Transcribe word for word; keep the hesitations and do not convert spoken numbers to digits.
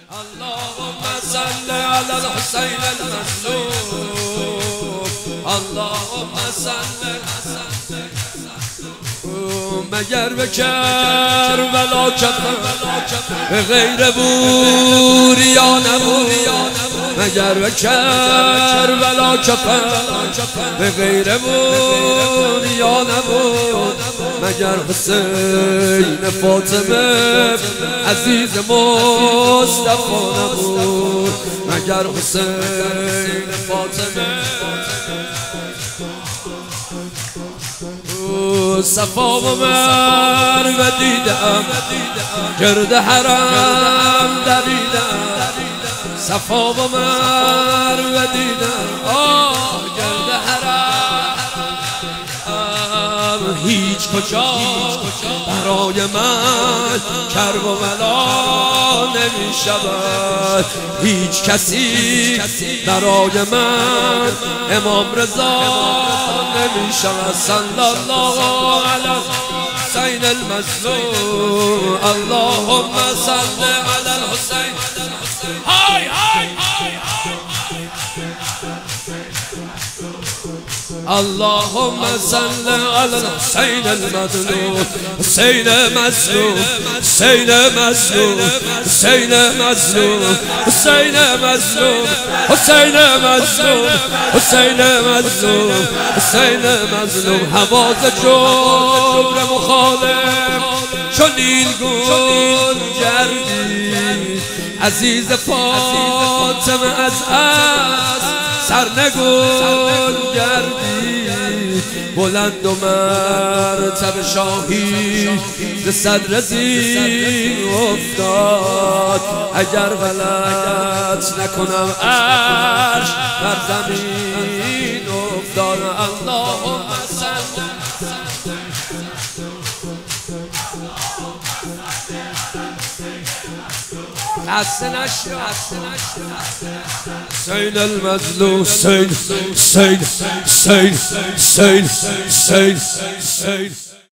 اللهم صل على الحسين المظلوم اللهم صل مگر به کربلا کفن به غیر بوریا نبود مگر به کربلا کفن به غیر بوریا نبود مگر حسین فاطمه عزیز مصطفی نبود مگر حسین فاطمه صفا و مروه دیدم گرد حرم دویدم صفا و مروه دیدم آه گرد حرم هیچ کجا برای من کربلا نمی شود هیچ کسی برای من امام رضا نمی شود صلی الله علی حسین المظلوم اللهم صل علی الحسین های های اللهم صل على الحسين المظلوم حسين مظلوم حسين مظلوم حسين مظلوم حسين مظلوم حسين مظلوم حسين مظلوم حسين مظلوم حواس جبر مخالف چو نیلگون گردی عزیز فاطمه از اسب سرنگون گردی بلند و مرتب شاهی ز صدر زین افتاد اگر غلط نکنم عرش بر زمین افتاد اللهم صل حسين المظلوم سيد سيد سيد سيد سيد سيد